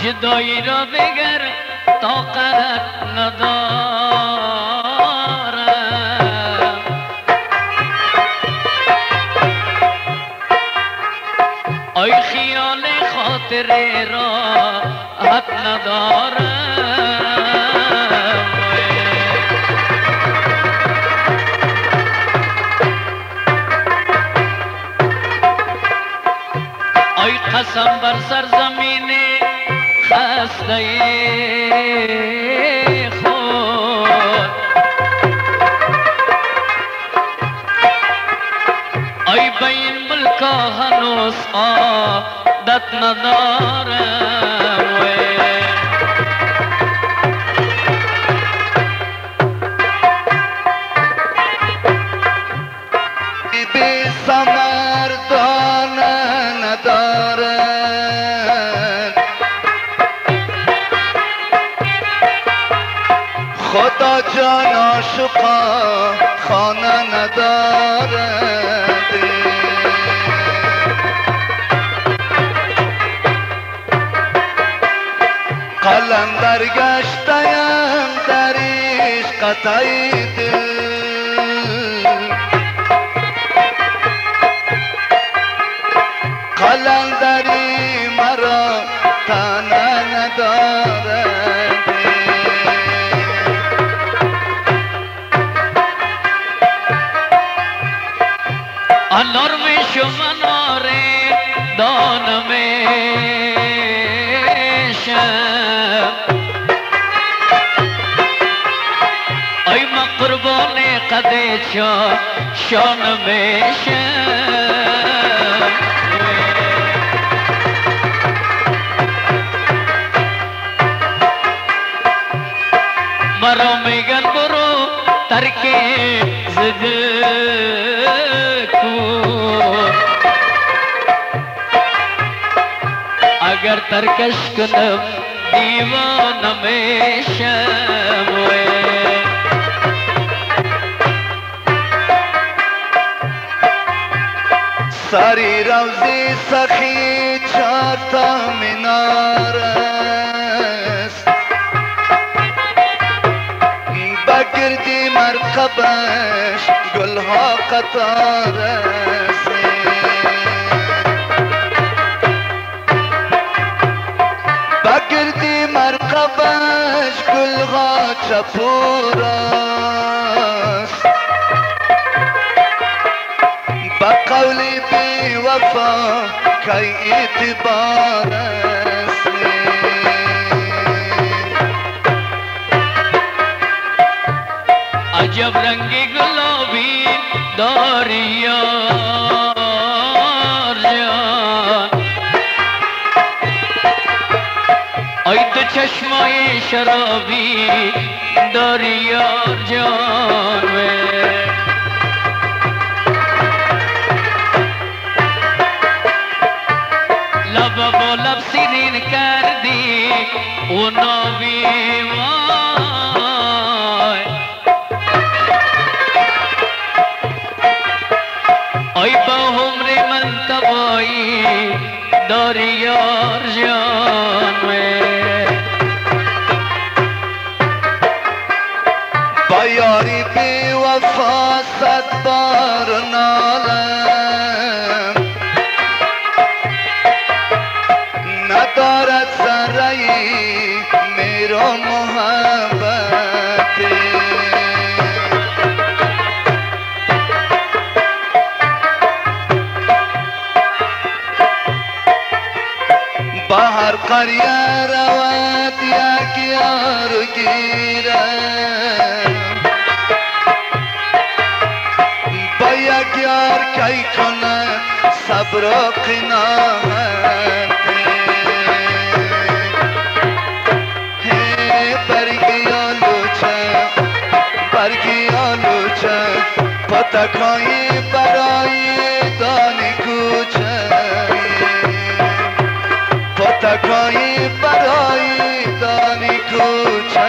جدایی را بگر طاقت ندارم. آی خیال خاطر راحت ندارم. آی قسم بر سرزمین خسته خود، آی به این ملکا هنوز عادت ندارم. بی ثمر دانه ندارد، خدا جان عاشقا خانه ندارد. قلندر گشتیم در عشقت ای دل، قلندری مرا تنه ندارد. انار می شما ناره دانه میشم، ای من قربان قد شان میشم. مرا میگن برو ترک زده کن، اگر ترکش کنم دیوانه میشم. سری روزی سخی چار تا مینار است، بگردی مرکبش گلها قطار است. بگردی مرکبش گلها چپور است، با قولی بی وفا کی اعتبار است. عجب رنگ گلابی داری یار جان، ای تو چشمای شرابی داری یار جان. لب با لب سیرین کردی و نابی وای، ای با عمر من تبایی داری یار جان. با یاری بی وفا صد بار نالم، ندارد ذره‌ای مهر و محبت. با هر قریه رود یک یار گیرم، با یک یار کی کند صبر و قناعت. برگی آلوچه برگی آلوچه پتکایی برای دانی کوچه، پتکایی برای دانی کوچه.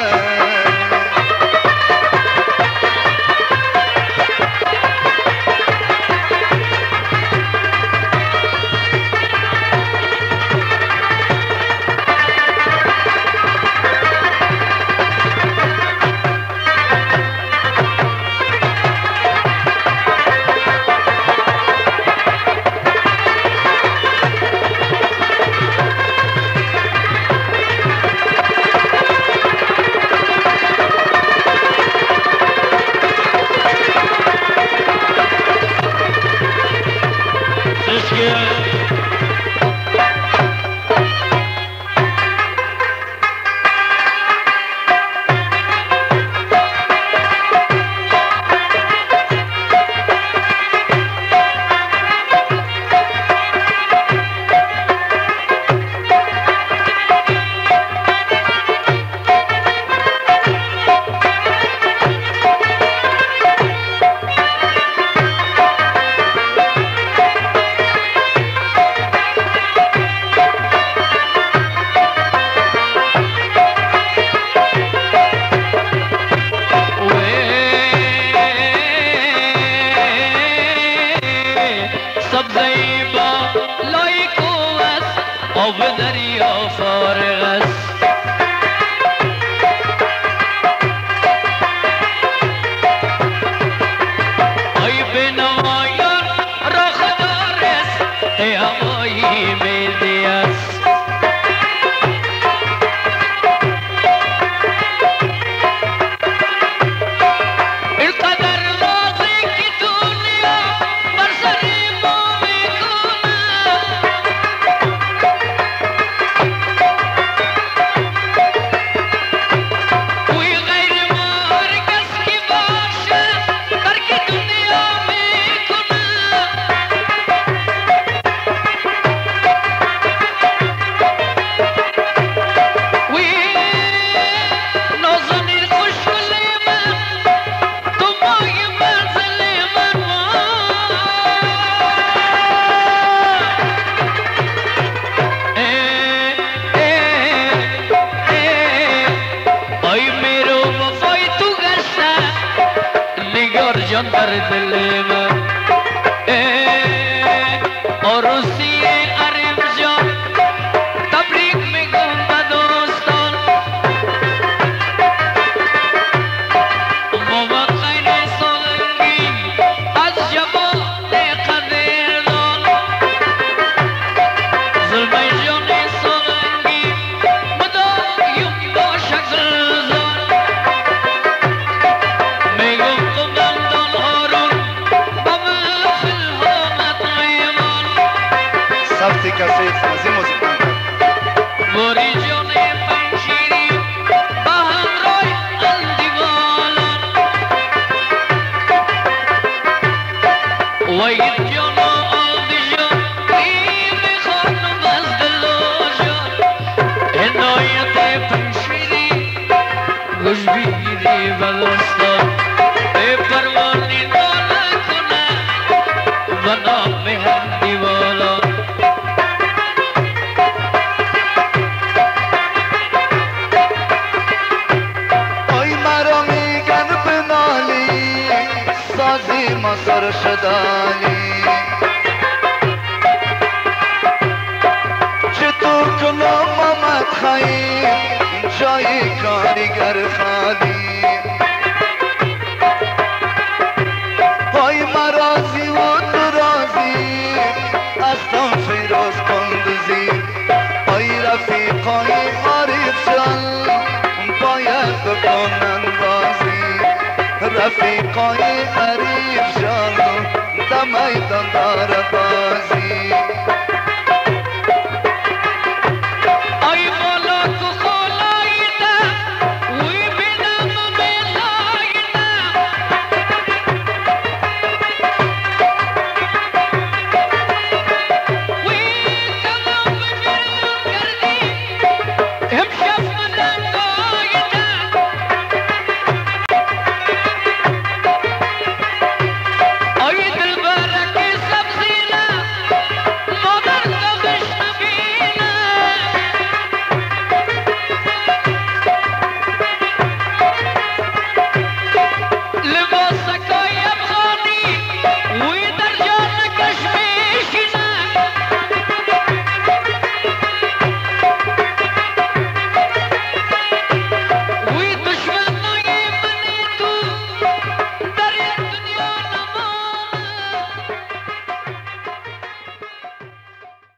رفیقای غریب جان در میدان داره